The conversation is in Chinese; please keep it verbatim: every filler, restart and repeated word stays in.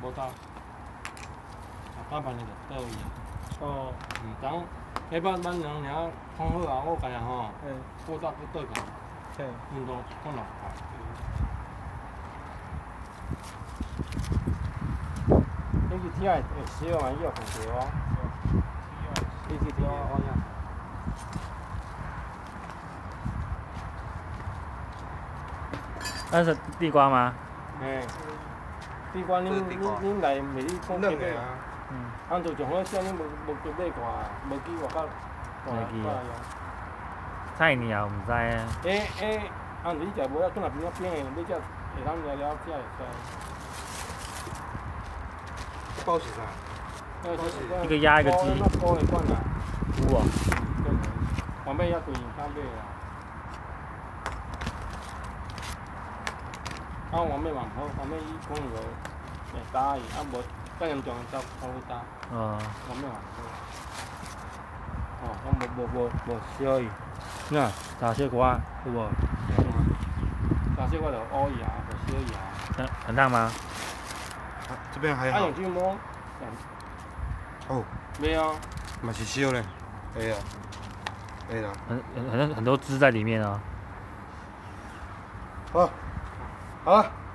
无大，啊，大班的就倒伊。哦。嗯，当下班班人尔放好啊，我家己吼，我早去倒工，运动放落下。你去听会小嘛，伊也放着哦。你去听我讲。 那是地瓜吗？ 哎，地瓜恁恁恁来袂哩讲几买啊？嗯。按照上好少，恁无无去买过啊？无记我较大大用。 菜鸟毋知啊。 诶诶，按你食无啊？转来边仔边的，你才会当了了解会使。包是啥？ 一个鸭一个鸡。 包的款啦。 有啊。 对。旁边遐对应较买啦。 啊，我妹嘛好，我妹伊讲个会打伊，啊无介严重才才会打。哦。我妹嘛好。哦，我无无无无烧伊。呐，炸小可有无？炸小可就乌伊啊，就烧伊啊。 很很烫吗？ 这边还好。 啊，用锯末。 哦。 没啊。 嘛是烧嘞。会啊。会啦。 很很很很多汁在里面啊。 好。好了。